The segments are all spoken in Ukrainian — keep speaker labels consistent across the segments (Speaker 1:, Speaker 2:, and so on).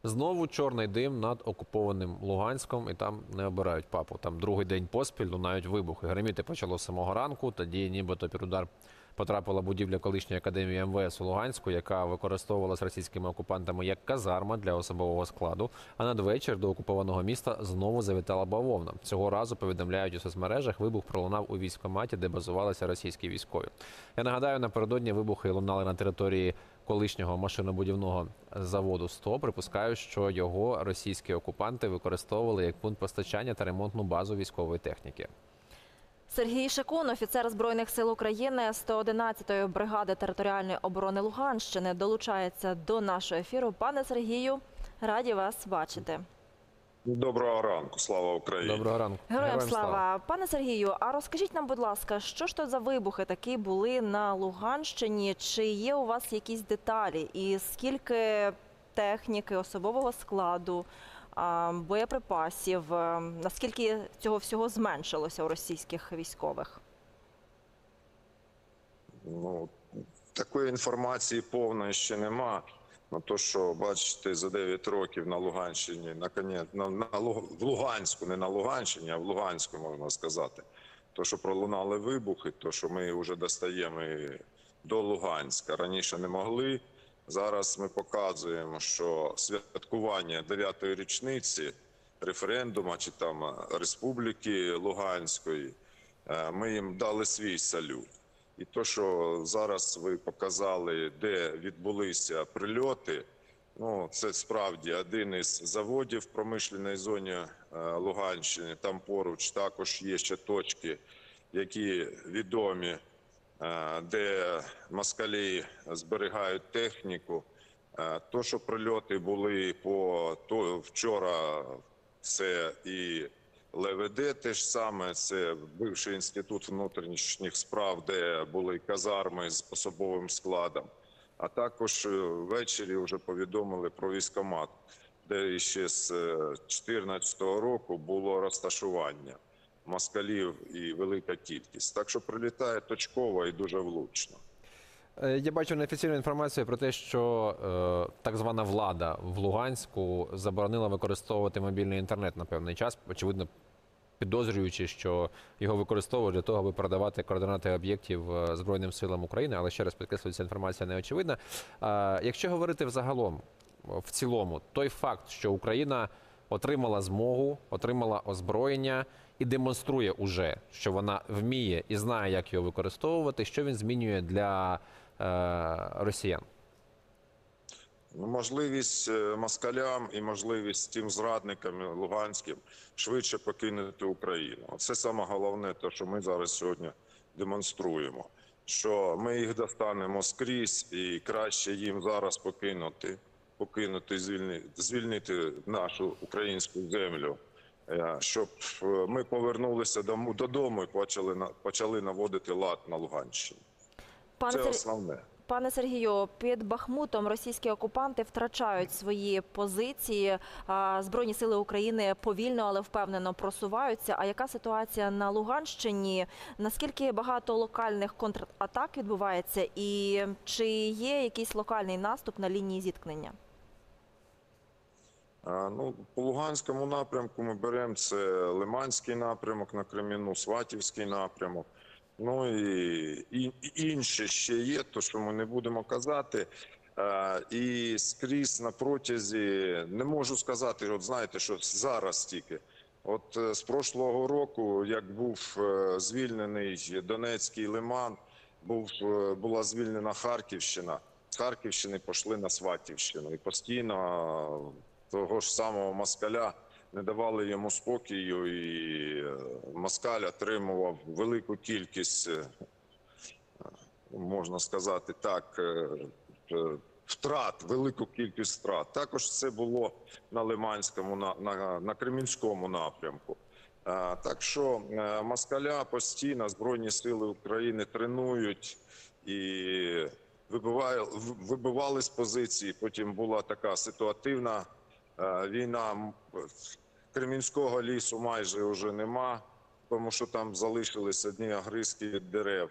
Speaker 1: Знову чорний дим над окупованим Луганськом, і там не обирають папу. Там другий день поспіль лунають вибухи. Гриміти почало з самого ранку. Тоді нібито під удар потрапила будівля колишньої академії МВС у Луганську, яка використовувалась російськими окупантами як казарма для особового складу. А надвечір до окупованого міста знову завітала бавовна. Цього разу, повідомляють у соцмережах, вибух пролунав у військкоматі, де базувалися російські військові. Я нагадаю, напередодні вибухи лунали на території колишнього машинобудівного заводу «100». Припускаю, що його російські окупанти використовували як пункт постачання та ремонтну базу військової техніки.
Speaker 2: Сергій Шикун, офіцер Збройних сил України 111-ї бригади територіальної оборони Луганщини, долучається до нашого ефіру. Пане Сергію, раді вас бачити.
Speaker 3: Доброго ранку, слава Україні.
Speaker 1: Доброго ранку.
Speaker 2: Героям слава. Пане Сергію, а розкажіть нам, будь ласка, що ж то за вибухи такі були на Луганщині? Чи є у вас якісь деталі? І скільки техніки, особового складу, боєприпасів, наскільки цього всього зменшилося у російських військових?
Speaker 3: Ну, такої інформації повної ще нема. Ну, то, що, бачите, за 9 років на Луганщині, в Луганську, не на Луганщині, а в Луганську, можна сказати, то, що пролунали вибухи, то, що ми вже достаємо до Луганська, раніше не могли. Зараз ми показуємо, що святкування 9-ї річниці референдуму чи там Республіки Луганської, ми їм дали свій салют. І то, що зараз ви показали, де відбулися прильоти, ну, це справді один із заводів в промишленій зоні Луганщини. Там поруч також є ще точки, які відомі, де москалі зберігають техніку. То, що прильоти були вчора, це і ЛВД те ж саме, це бивший інститут внутрішніх справ, де були казарми з особовим складом. А також ввечері вже повідомили про військкомат, де ще з 2014 року було розташування москалів і велика кількість. Так що прилітає точково і дуже влучно.
Speaker 1: Я бачу неофіційну інформацію про те, що так звана влада в Луганську заборонила використовувати мобільний інтернет на певний час, очевидно, підозрюючи, що його використовують для того, аби передавати координати об'єктів Збройним силам України, але ще раз підкреслюю, ця інформація не очевидна. Якщо говорити взагалом, в цілому, той факт, що Україна отримала змогу, отримала озброєння і демонструє уже, що вона вміє і знає, як його використовувати, що він змінює для росіян?
Speaker 3: Можливість москалям і можливість тим зрадникам луганським швидше покинути Україну. Це саме головне, те, що ми зараз сьогодні демонструємо. Що ми їх достанемо скрізь і краще їм зараз покинути, звільнити нашу українську землю, щоб ми повернулися додому і почали наводити лад на Луганщині. Це основне.
Speaker 2: Пане Сергію, під Бахмутом російські окупанти втрачають свої позиції. Збройні сили України повільно, але впевнено просуваються. А яка ситуація на Луганщині? Наскільки багато локальних контратак відбувається? І чи є якийсь локальний наступ на лінії зіткнення?
Speaker 3: Ну, по Луганському напрямку ми беремо це Лиманський напрямок на Кремінну, Сватівський напрямок. Ну і інше ще є, то що ми не будемо казати. І скрізь на протязі, не можу сказати, от знаєте, що зараз тільки. От з прошлого року, як був звільнений Донецький Лиман, була звільнена Харківщина. З Харківщини пішли на Сватівщину. І постійно того ж самого москаля не давали йому спокою, і москаль отримував велику кількість, можна сказати так, втрат, велику кількість втрат. Також це було на Лиманському, на Кремінському напрямку. Так що москаля постійно Збройні сили України тренують і вибивали з позиції. Потім була така ситуативна війна. Кремінського лісу майже вже нема, тому що там залишились одні огризки від дерев.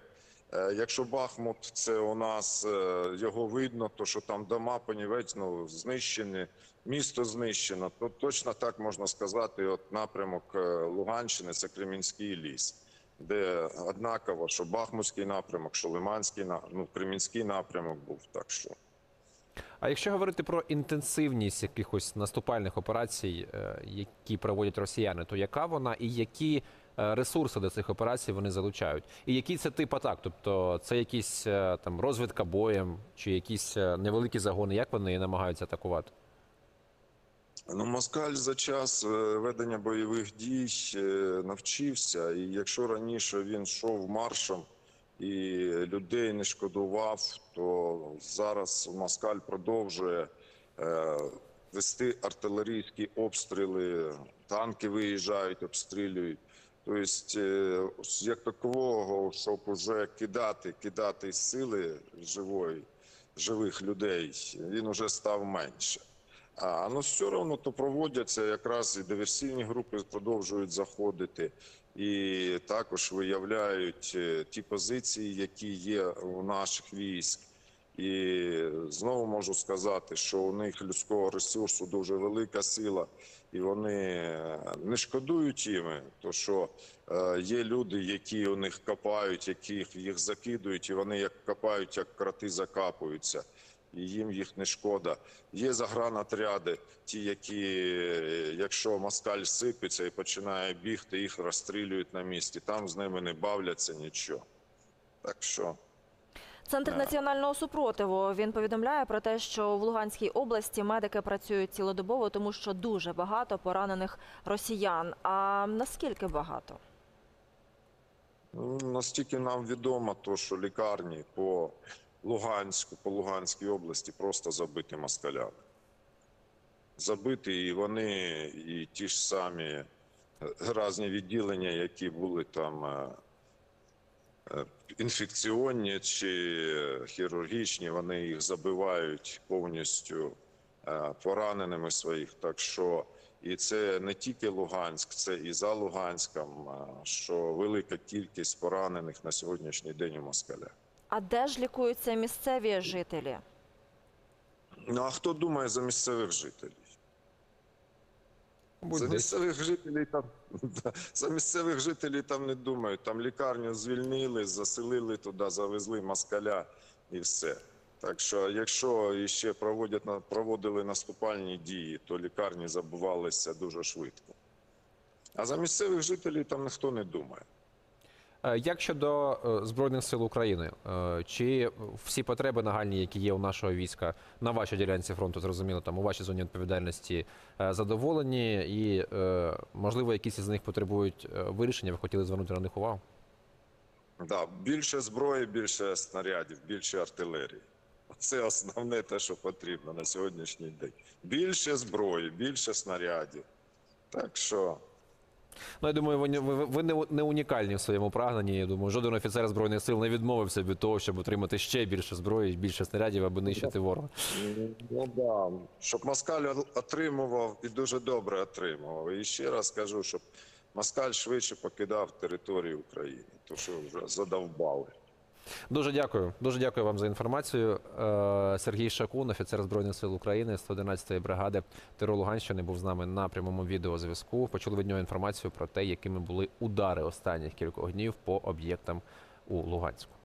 Speaker 3: Якщо Бахмут, це у нас його видно, то що там дома, понівець, знищені, місто знищено, то точно так можна сказати, от напрямок Луганщини – це Кремінський ліс, де однаково, що Бахмутський напрямок, що Лиманський, Кремінський напрямок був, так що.
Speaker 1: А якщо говорити про інтенсивність якихось наступальних операцій, які проводять росіяни, то яка вона і які ресурси до цих операцій вони залучають? І який це тип атак? Тобто це якісь там розвідка боєм чи якісь невеликі загони? Як вони намагаються атакувати?
Speaker 3: Москаль за час ведення бойових дій навчився, і якщо раніше він йшов маршем і людей не шкодував, то зараз Москаль продовжує вести артилерійські обстріли, танки виїжджають, обстрілюють. Тобто, як такового, щоб уже кидати сили живих людей, він уже став менше. Все одно то проводяться якраз і диверсійні групи продовжують заходити, і також виявляють ті позиції, які є у наших військ. І знову можу сказати, що у них людського ресурсу дуже велика сила, і вони не шкодують їми, то що є люди, які у них копають, які їх закидують, і вони як копають, як кроти закапуються. І їм їх не шкода. Є загранотряди, ті, які, якщо москаль сипеться і починає бігти, їх розстрілюють на місці. Там з ними не бавляться нічого. Так що...
Speaker 2: Центр національного супротиву, він повідомляє про те, що в Луганській області медики працюють цілодобово, тому що дуже багато поранених росіян. А наскільки багато?
Speaker 3: Настільки нам відомо, то, що лікарні по Луганській області просто забиті москалями. Забиті, і вони, і ті ж самі різні відділення, які були там інфекційні чи хірургічні, вони їх забивають повністю пораненими своїх. Так що і це не тільки Луганськ, це і за Луганськом, що велика кількість поранених на сьогоднішній день у москаля.
Speaker 2: А де ж лікуються місцеві жителі?
Speaker 3: А хто думає за місцевих жителів? За місцевих жителів там не думають. Там лікарню звільнили, заселили туди, завезли москаля і все. Так що, якщо іще проводили наступальні дії, то лікарні забувалися дуже швидко. А за місцевих жителів там ніхто не думає.
Speaker 1: Як щодо Збройних сил України? Чи всі потреби нагальні, які є у нашого війська на вашій ділянці фронту, зрозуміло, там у вашій зоні відповідальності, задоволені і, можливо, якісь із них потребують вирішення? Ви хотіли звернути на них увагу?
Speaker 3: Так, більше зброї, більше снарядів, більше артилерії. Це основне те, що потрібно на сьогоднішній день. Більше зброї, більше снарядів. Так що...
Speaker 1: Ну, я думаю, ви не унікальні в своєму прагненні. Я думаю, жоден офіцер Збройних сил не відмовився від того, щоб отримати ще більше зброї, більше снарядів, аби нищити ворога.
Speaker 3: Ну да, щоб москаль отримував і дуже добре отримував. І ще раз кажу, щоб москаль швидше покидав територію України, то що вже задовбали.
Speaker 1: Дуже дякую вам за інформацію. Сергій Шакун, офіцер Збройних сил України, 111-ї бригади ТРО Луганщини, був з нами на прямому відеозв'язку. Почули від нього інформацію про те, якими були удари останніх кількох днів по об'єктам у Луганську.